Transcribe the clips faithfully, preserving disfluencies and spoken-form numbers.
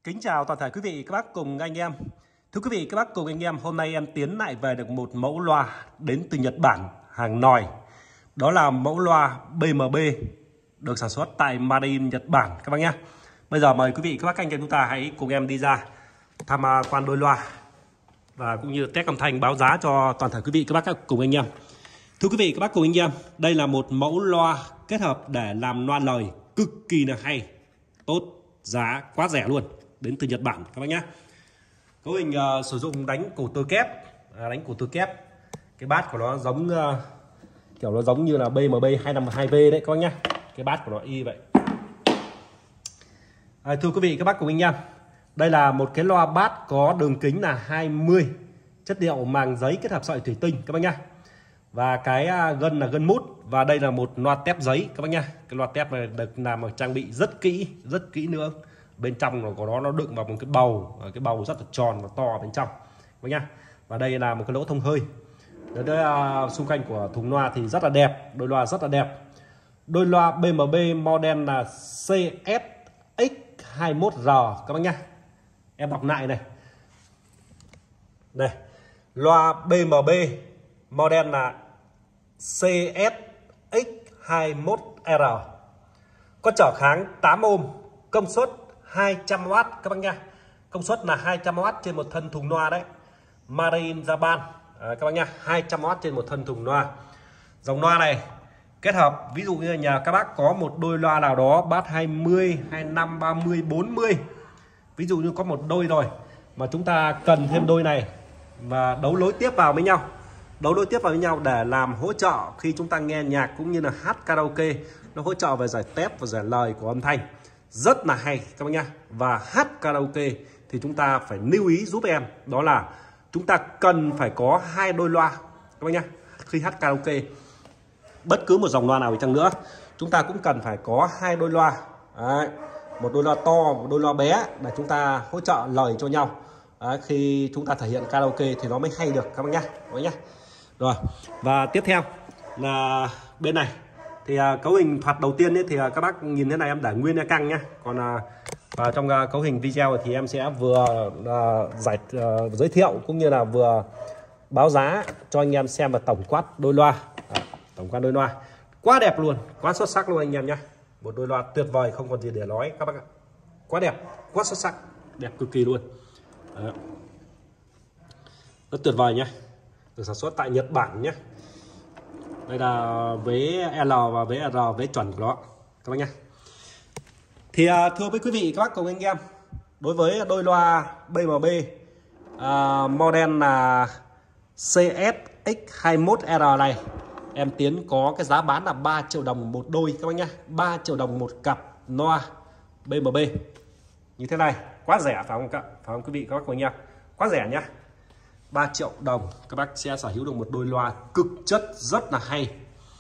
Kính chào toàn thể quý vị các bác cùng anh em. Thưa quý vị các bác cùng anh em, hôm nay em Tiến lại về được một mẫu loa đến từ Nhật Bản, hàng nòi. Đó là mẫu loa bê em bê được sản xuất tại Made in Nhật Bản các bác nhé. Bây giờ mời quý vị các bác anh em chúng ta hãy cùng em đi ra tham quan đôi loa và cũng như test âm thanh báo giá cho toàn thể quý vị các bác cùng anh em. Thưa quý vị các bác cùng anh em, đây là một mẫu loa kết hợp để làm loa lời cực kỳ là hay, tốt, giá quá rẻ luôn, đến từ Nhật Bản các bác nhé. Cấu hình uh, sử dụng đánh cổ tư kép, à, đánh cổ tư kép. Cái bát của nó giống uh, kiểu nó giống như là bê em bê hai năm hai V đấy các bác nhé. Cái bát của nó y vậy. À, thưa quý vị các bác cùng anh em, đây là một cái loa bát có đường kính là hai mươi, chất liệu màng giấy kết hợp sợi thủy tinh các bác nhé. Và cái uh, gân là gân mút, và đây là một loa tép giấy các bác nhé. Cái loa tép này được làm bằng trang bị rất kỹ, rất kỹ nữa. Bên trong của nó nó đựng vào một cái bầu, cái bầu rất là tròn và to bên trong các nhá. Và đây là một cái lỗ thông hơi. Đấy, uh, xung quanh của thùng loa thì rất là đẹp, đôi loa rất là đẹp. Đôi loa bê em bê model là xê ét ích hai mươi mốt R các bác nhá. Em đọc lại này. Này, loa bê em bê model là xê ét ích hai mươi mốt R. Có trở kháng tám ohm, công suất hai trăm oát các bác nha. Công suất là hai trăm oát trên một thân thùng loa đấy. Made in Japan à, các bác nha, hai trăm oát trên một thân thùng loa. Dòng loa này kết hợp, ví dụ như nhà các bác có một đôi loa nào đó bass hai mươi, hai mươi lăm, ba mươi, bốn mươi. Ví dụ như có một đôi rồi mà chúng ta cần thêm đôi này và đấu nối tiếp vào với nhau. Đấu nối tiếp vào với nhau để làm hỗ trợ khi chúng ta nghe nhạc cũng như là hát karaoke, nó hỗ trợ về giải tép và giải lời của âm thanh. Rất là hay các bác nhá. Và hát karaoke thì chúng ta phải lưu ý giúp em, đó là chúng ta cần phải có hai đôi loa các bác nhá. Khi hát karaoke, bất cứ một dòng loa nào đi chăng nữa, chúng ta cũng cần phải có hai đôi loa. Đấy, một đôi loa to, một đôi loa bé để chúng ta hỗ trợ lời cho nhau. Đấy, khi chúng ta thể hiện karaoke thì nó mới hay được các bác nhá, các bác nhá. Rồi, và tiếp theo là bên này thì uh, cấu hình thoạt đầu tiên ấy, thì uh, các bác nhìn thế này em để nguyên nha căng nhá. Còn uh, và trong uh, cấu hình video thì em sẽ vừa uh, giải uh, giới thiệu cũng như là vừa báo giá cho anh em xem và tổng quát đôi loa. À, tổng quát đôi loa quá đẹp luôn, quá xuất sắc luôn anh em nhá. Một đôi loa tuyệt vời không còn gì để nói các bác ạ. Quá đẹp, quá xuất sắc, đẹp cực kỳ luôn. Đó. Rất tuyệt vời nhá. Được sản xuất tại Nhật Bản nhé. Đây là vế L và vế R, vế chuẩn của nó các bác nhé. Thì uh, thưa với quý vị các bác cùng anh em, đối với đôi loa bê em bê uh, model là xê ét ích hai mươi mốt R này, em Tiến có cái giá bán là ba triệu đồng một đôi các bác nhé. ba triệu đồng một cặp loa bê em bê như thế này, quá rẻ phải không, phải không quý vị các bác cùng anh em, quá rẻ nhá. ba triệu đồng các bác sẽ sở hữu được một đôi loa cực chất rất là hay.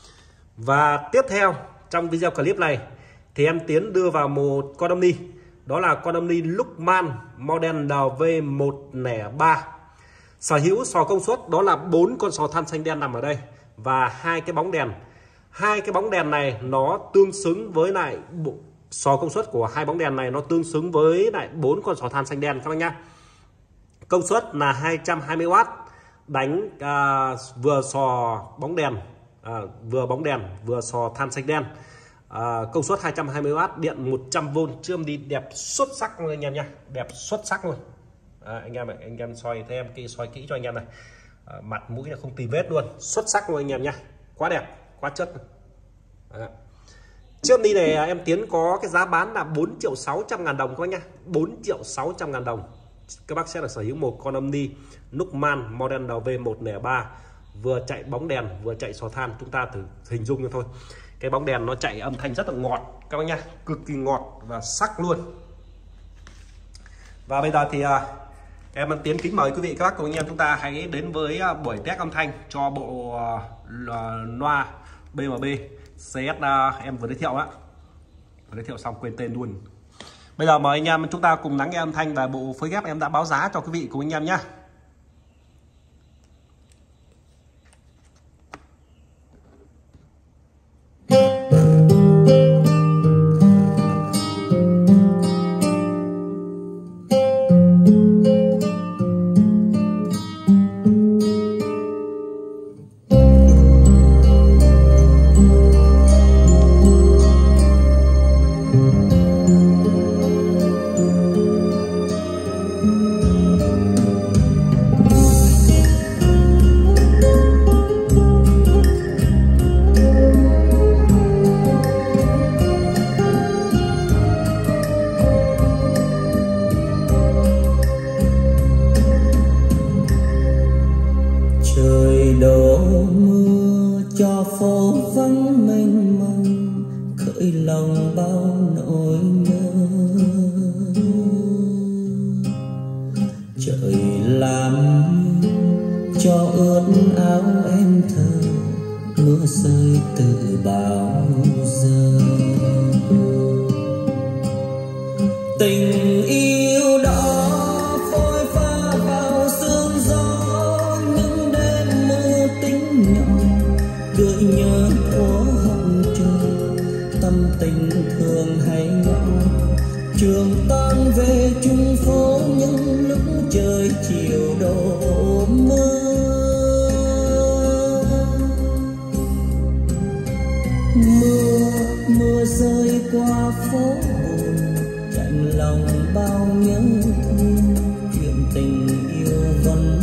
Và tiếp theo trong video clip này thì em Tiến đưa vào một con âm ly, đó là con âm ly Luckman model L V một không ba. Sở hữu sò công suất đó là bốn con sò than xanh đen nằm ở đây và hai cái bóng đèn. Hai cái bóng đèn này nó tương xứng với lại bộ sò công suất của hai bóng đèn này nó tương xứng với lại bốn con sò than xanh đen các bác nhá. Công suất là hai trăm hai mươi oát, đánh à, vừa sò bóng đèn, à, vừa bóng đèn vừa sò than xanh đen. À, công suất hai trăm hai mươi oát, điện một trăm vôn, chươm đi đẹp xuất sắc luôn anh em nha, đẹp xuất sắc luôn. À, anh em này, anh em soi thêm cái soi kỹ cho anh em này, à, mặt mũi là không tì vết luôn, xuất sắc luôn anh em nha, quá đẹp, quá chất. À. Chươm đi này em Tiến có cái giá bán là bốn triệu sáu trăm ngàn đồng các bác nhá, bốn triệu sáu trăm ngàn đồng. Các bác sẽ được sở hữu một con âm ly Luckman model L V một không ba, vừa chạy bóng đèn vừa chạy sò than. Chúng ta thử hình dung cho thôi, cái bóng đèn nó chạy âm thanh rất là ngọt các bác nhá, cực kỳ ngọt và sắc luôn. Và bây giờ thì uh, em Tiến kính mời quý vị các bác cùng anh em chúng ta hãy đến với uh, buổi test âm thanh cho bộ uh, loa bê em bê xê ét uh, em vừa giới thiệu á. Vừa giới thiệu xong quên tên luôn. Bây giờ mời anh em chúng ta cùng lắng nghe âm thanh và bộ phối ghép em đã báo giá cho quý vị cùng anh em nhé. lòng bao nỗi nhớ. Trời làm cho ướt áo em thơ, mưa rơi từ bao giờ. Tình yêu đó phôi pha vào sương gió, những đêm mưa tính nhỏ gợi nhớ thuở hồng trời. Tâm tình thường hay nhỏ trường tan về chung phố những lúc trời chiều đổ mưa. Mưa mưa rơi qua phố buồn, chạnh lòng bao nhớ thương. Chuyện tình yêu vẫn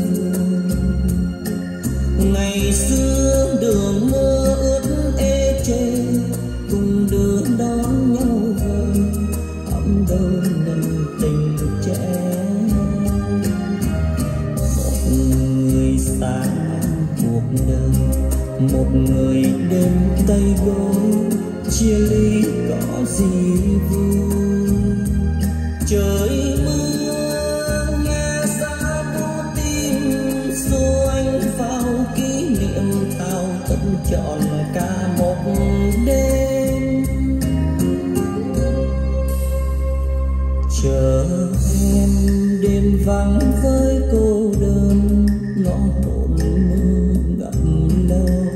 ngày xưa đường mưa ướt ê chê, cùng đưa đón nhau về ấm đôi nồng tình trẻ. Một người sáng cuộc đời, một người đêm tay gối, chia ly có gì vui. Trời mưa nghe xa vô tim, xô anh vào kỷ niệm thao thức trọn cả một đêm. Chờ em đêm vắng với cô đơn, ngõ hồn mưa ngập lâu.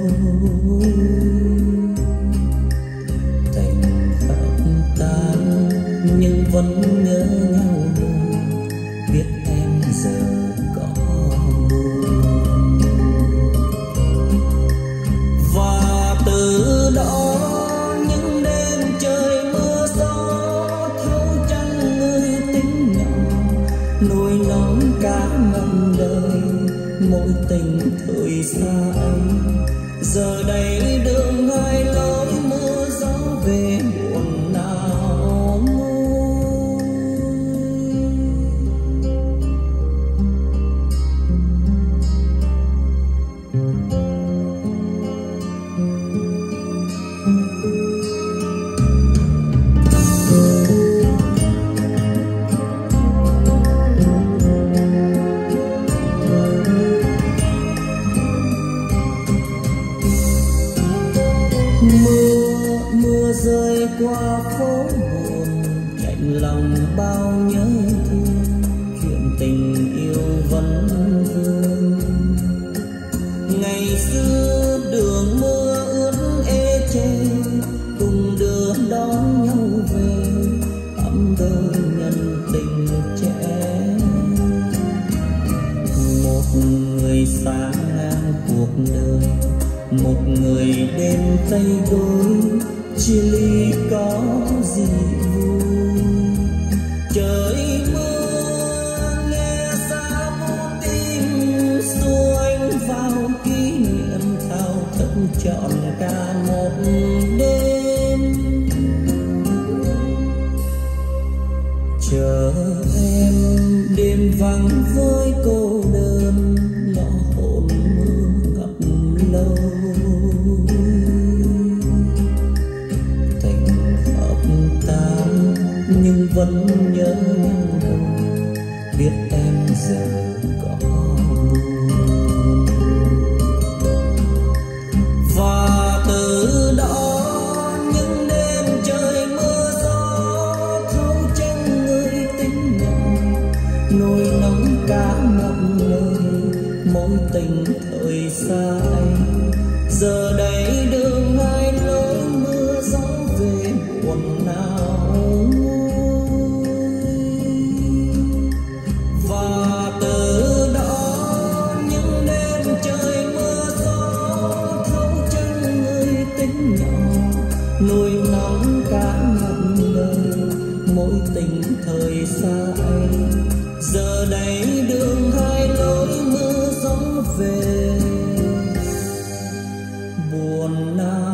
Thành khắp tan nhưng vẫn nhớ nhau luôn, biết em giờ có buồn. Và từ đó những đêm trời mưa gió, thấu trăng người tính nhỏ nuôi nóng cả ngần đời. Mỗi tình thời xa ấy giờ đây đường hai lối, mưa gió về buồn nào nguôi. Mưa mưa rơi qua phố buồn, chạnh lòng bao nhớ thương. Chuyện tình yêu vẫn vương ngày xưa đường mưa ướt ê chê, cùng đưa đón nhau về ấm đôi nhân tình trẻ. Một người sáng ngang cuộc đời, một người đêm tay gối, chia ly có gì vui. Trời mưa nghe xa vô tim, xô anh vào kỷ niệm thao thức trọn cả một đêm. Chờ em đêm vắng với cô đơn, ngõ hồn mưa ngập lâu. Tình hợp tan nhưng vẫn nhớ nhau buồn, biết em giờ có buồn. Và từ đó những đêm trời mưa gió, thấu trăng người tính nhỏ nỗi nóng cả ngập lời. Mối tình thời xa ấy giờ đây đường hai lối, mưa gió về buồn nào nguôi. Và từ đó những đêm trời mưa gió, thấu trăng người tính nhỏ nỗi nóng cả ngập lời. Mối tình thời xa ấy giờ đây đường hai lối, mưa gió về buồn nào.